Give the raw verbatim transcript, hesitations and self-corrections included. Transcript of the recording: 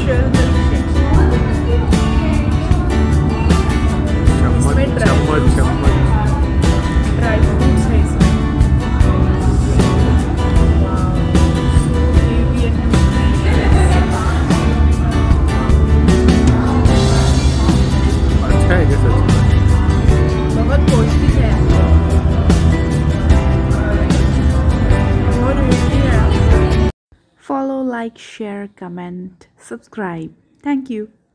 Special milkshake. चम्मच चम्मच चम्मच ड्राई फ्रूट्स है इसमें। अच्छा है क्या सच में? बहुत पौष्टिक है और हेल्दी है। Follow, like, share, comment, subscribe. Thank you.